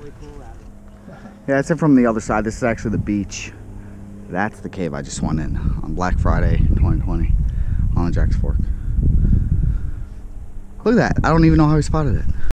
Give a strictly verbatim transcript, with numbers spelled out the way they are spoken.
really cool rabbit. Yeah, it's in from the other side. This is actually the beach. That's the cave I just went in on Black Friday twenty twenty on the Jack's Fork. Look at that. I don't even know how he spotted it.